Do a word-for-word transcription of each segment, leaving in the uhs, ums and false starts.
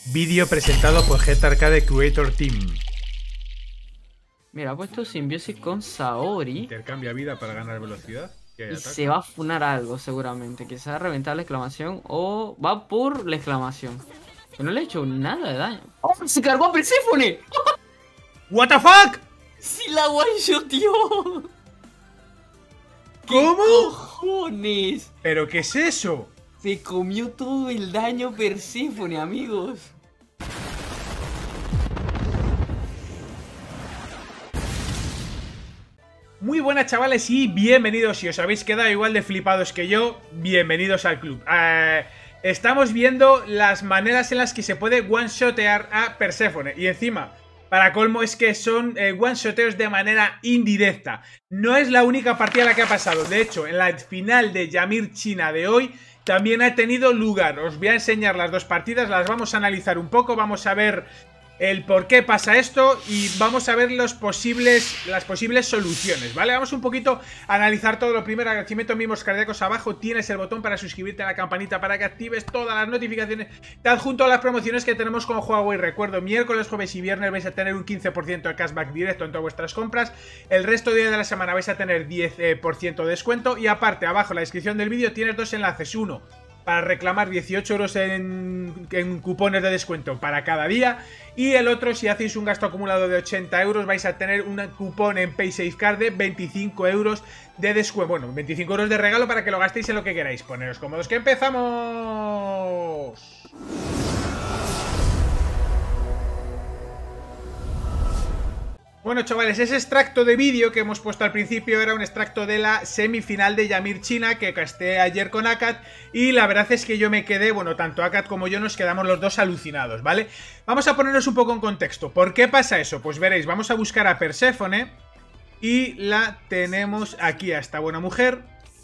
Vídeo presentado por Jet Arcade Creator Team. Mira, ha puesto simbiosis con Saori Intercambia vida para ganar velocidad. y se va a funar algo seguramente. Quizás reventar la exclamación o va por la exclamación. Que no le he hecho nada de daño. ¡Oh! ¡Se cargó a Perséfone! ¿What the fuck? ¡Sí la one-shoteó! ¿Cómo? ¡Cojones! ¿Pero qué es eso? Se comió todo el daño Perséfone, amigos. Muy buenas, chavales, y bienvenidos. Si os habéis quedado igual de flipados que yo, bienvenidos al club. Eh, estamos viendo las maneras en las que se puede one-shotear a Perséfone. Y encima, para colmo, es que son eh, one-shoteos de manera indirecta. No es la única partida la que ha pasado. De hecho, en la final de Yamir China de hoy también ha tenido lugar. Os voy a enseñar las dos partidas, las vamos a analizar un poco. Vamos a ver el por qué pasa esto y vamos a ver los posibles, las posibles soluciones, ¿vale? Vamos un poquito a analizar todo. Lo primero, agradecimiento mimos cardíacos. Abajo tienes el botón para suscribirte, a la campanita para que actives todas las notificaciones. Te adjunto a las promociones que tenemos con Huawei. Recuerdo, miércoles, jueves y viernes vais a tener un quince por ciento de cashback directo en todas vuestras compras. El resto de días de la semana vais a tener diez por ciento de descuento. Y aparte, abajo en la descripción del vídeo tienes dos enlaces. Uno para reclamar dieciocho euros en, en cupones de descuento para cada día. Y el otro, si hacéis un gasto acumulado de ochenta euros, vais a tener un cupón en PaySafeCard de veinticinco euros de descuento. Bueno, veinticinco euros de regalo para que lo gastéis en lo que queráis. Poneros cómodos que empezamos. Bueno, chavales, ese extracto de vídeo que hemos puesto al principio era un extracto de la semifinal de Yamir China que casté ayer con Akat, y la verdad es que yo me quedé, bueno, tanto Akat como yo nos quedamos los dos alucinados, ¿vale? Vamos a ponernos un poco en contexto. ¿Por qué pasa eso? Pues veréis, vamos a buscar a Perséfone y la tenemos aquí, a esta buena mujer.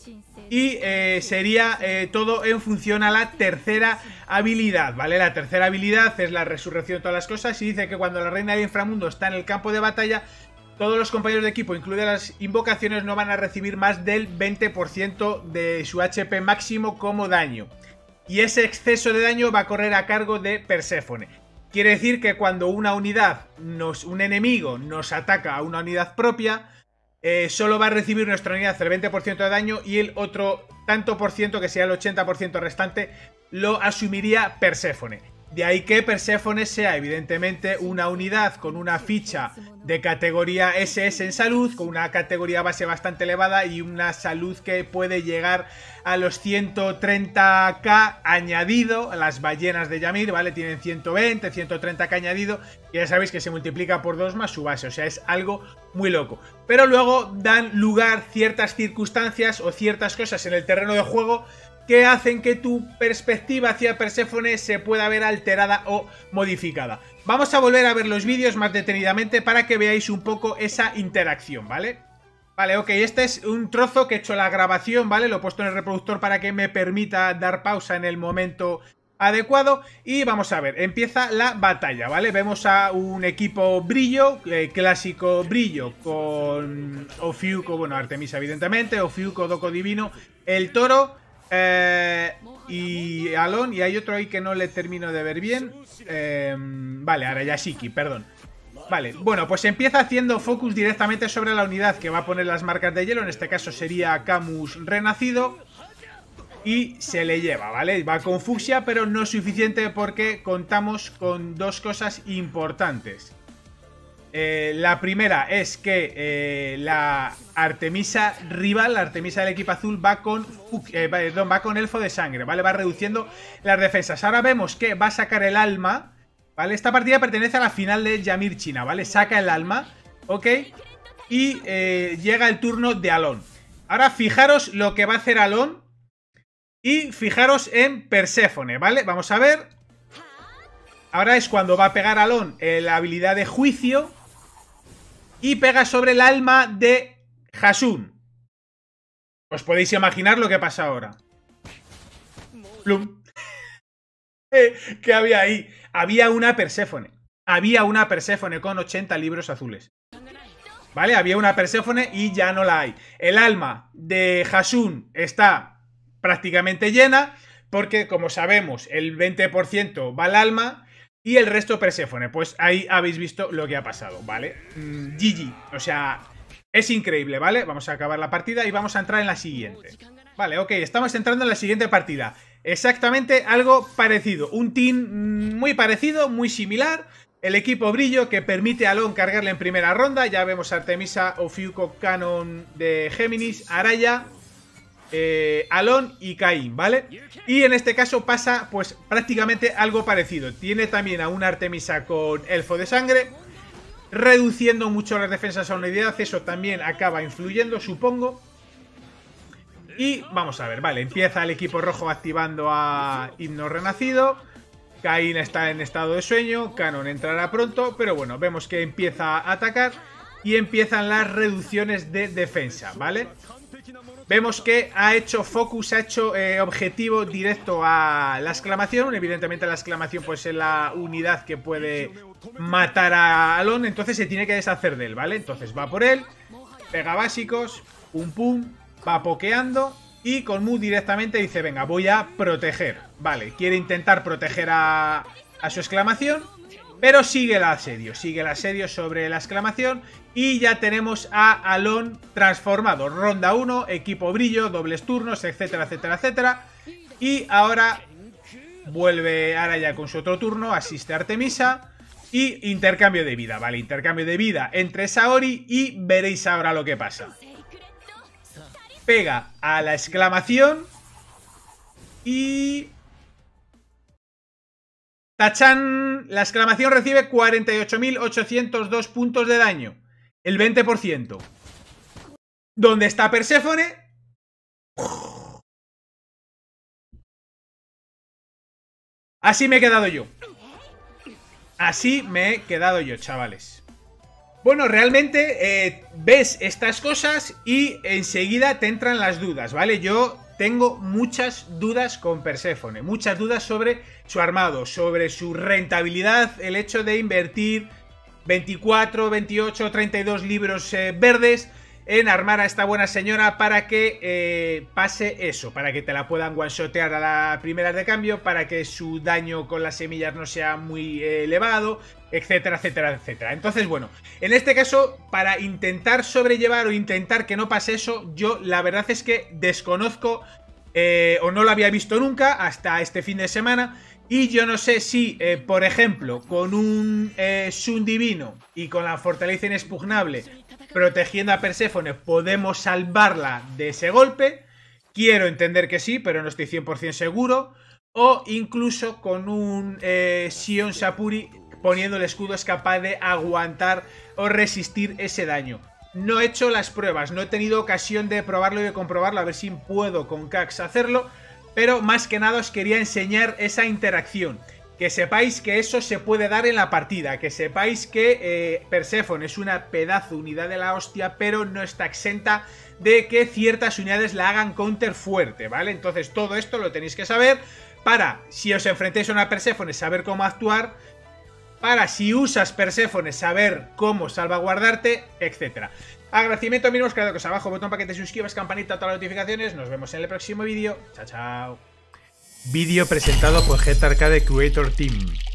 Y eh, sería eh, todo en función a la tercera habilidad, ¿vale? La tercera habilidad es la resurrección de todas las cosas y dice que cuando la reina del inframundo está en el campo de batalla, todos los compañeros de equipo, incluidas las invocaciones, no van a recibir más del veinte por ciento de su H P máximo como daño. Y ese exceso de daño va a correr a cargo de Perséfone. Quiere decir que cuando una unidad, nos, un enemigo, nos ataca a una unidad propia, Eh, solo va a recibir nuestra unidad el veinte por ciento de daño y el otro tanto por ciento, que sea el ochenta por ciento restante, lo asumiría Perséfone. De ahí que Perséfone sea evidentemente una unidad con una ficha de categoría ese ese en salud, con una categoría base bastante elevada y una salud que puede llegar a los ciento treinta k añadido. A las ballenas de Yamir, ¿vale? Tienen ciento veinte, ciento treinta k añadido, y ya sabéis que se multiplica por dos más su base, o sea, es algo muy loco. Pero luego dan lugar ciertas circunstancias o ciertas cosas en el terreno de juego que hacen que tu perspectiva hacia Perséfone se pueda ver alterada o modificada. Vamos a volver a ver los vídeos más detenidamente para que veáis un poco esa interacción, ¿vale? Vale, ok, este es un trozo que he hecho la grabación, ¿vale? Lo he puesto en el reproductor para que me permita dar pausa en el momento adecuado. Y vamos a ver, empieza la batalla, ¿vale? Vemos a un equipo brillo, eh, clásico brillo, con Ofiuco, bueno, Artemisa evidentemente, Ofiuco, Doko Divino, el Toro, Eh, y Alon, y hay otro ahí que no le termino de ver bien. eh, Vale, Arayashiki, perdón. Vale, bueno, pues empieza haciendo focus directamente sobre la unidad que va a poner las marcas de hielo. En este caso sería Camus renacido. Y se le lleva, ¿vale? Va con fucsia, pero no es suficiente porque contamos con dos cosas importantes. Eh, la primera es que eh, la Artemisa rival, la Artemisa del equipo azul, va con, eh, perdón, va con elfo de sangre, ¿vale? Va reduciendo las defensas. Ahora vemos que va a sacar el alma, ¿vale? Esta partida pertenece a la final de Yamir China, ¿vale? Saca el alma, ¿ok? Y eh, llega el turno de Alon. Ahora fijaros lo que va a hacer Alon y fijaros en Perséfone, ¿vale? Vamos a ver. Ahora es cuando va a pegar Alon eh, la habilidad de juicio y pega sobre el alma de Hasun. Os podéis imaginar lo que pasa ahora. Plum. ¿Qué había ahí? Había una Perséfone. Había una Perséfone con ochenta libros azules. ¿Vale? Había una Perséfone y ya no la hay. El alma de Hasun está prácticamente llena porque, como sabemos, el veinte por ciento va al alma. y el resto Perséfone. Pues ahí habéis visto lo que ha pasado, ¿vale? Mm, G G, o sea, es increíble, ¿vale? Vamos a acabar la partida y vamos a entrar en la siguiente. Vale, ok, estamos entrando en la siguiente partida. Exactamente algo parecido, un team muy parecido, muy similar. El equipo Brillo que permite a Alon cargarle en primera ronda. Ya vemos a Artemisa, Ofiuco, Canon de Géminis, Araya, eh, Alon y Caín, ¿vale? Y en este caso pasa pues prácticamente algo parecido. Tiene también a una Artemisa con Elfo de Sangre, reduciendo mucho las defensas a unidad. Eso también acaba influyendo, supongo. Y vamos a ver, vale, empieza el equipo rojo activando a Himno Renacido. Caín está en estado de sueño, Canon entrará pronto, pero bueno, vemos que empieza a atacar y empiezan las reducciones de defensa, ¿vale? Vemos que ha hecho focus, ha hecho eh, objetivo directo a la exclamación. Evidentemente la exclamación pues es la unidad que puede matar a Alon, entonces se tiene que deshacer de él, ¿vale? Entonces va por él, pega básicos, pum pum, va pokeando. Y con Mu directamente dice, venga, voy a proteger. Vale, quiere intentar proteger a, a su exclamación, pero sigue el asedio. Sigue el asedio sobre la exclamación. Y ya tenemos a Alon transformado. Ronda uno, equipo Brillo, dobles turnos, etcétera, etcétera, etcétera. Y ahora vuelve Araya con su otro turno, asiste a Artemisa. Y intercambio de vida, vale, intercambio de vida entre Saori. Y veréis ahora lo que pasa. Pega a la exclamación y... ¡Tachán! La exclamación recibe cuarenta y ocho mil ochocientos dos puntos de daño. El veinte por ciento. ¿Dónde está Perséfone? Así me he quedado yo. Así me he quedado yo, chavales. Bueno, realmente eh, ves estas cosas y enseguida te entran las dudas, ¿vale? Yo tengo muchas dudas con Perséfone, muchas dudas sobre su armado, sobre su rentabilidad, el hecho de invertir veinticuatro, veintiocho, treinta y dos libros eh, verdes en armar a esta buena señora para que eh, pase eso, para que te la puedan one-shotear a la primera de cambio, para que su daño con las semillas no sea muy eh, elevado, etcétera, etcétera, etcétera. Entonces, bueno, en este caso, para intentar sobrellevar o intentar que no pase eso, yo la verdad es que desconozco eh, o no lo había visto nunca hasta este fin de semana. Y yo no sé si, eh, por ejemplo, con un eh, Sun Divino y con la Fortaleza Inexpugnable protegiendo a Perséfone podemos salvarla de ese golpe. Quiero entender que sí, pero no estoy cien por cien seguro. O incluso con un eh, Sion Sapuri poniendo el escudo es capaz de aguantar o resistir ese daño. No he hecho las pruebas, no he tenido ocasión de probarlo y de comprobarlo, a ver si puedo con Cax hacerlo. Pero más que nada os quería enseñar esa interacción. Que sepáis que eso se puede dar en la partida. Que sepáis que eh, Perséfone es una pedazo unidad de la hostia, pero no está exenta de que ciertas unidades la hagan counter fuerte, ¿vale? Entonces todo esto lo tenéis que saber para, si os enfrentáis a una Perséfone, saber cómo actuar. Para, si usas Perséfone, saber cómo salvaguardarte, etcétera. Agradecimiento a mí, nos quedado abajo, botón para que te suscribas, campanita, todas las notificaciones. Nos vemos en el próximo vídeo. Chao, chao. Vídeo presentado por Jet Arcade Creator Team.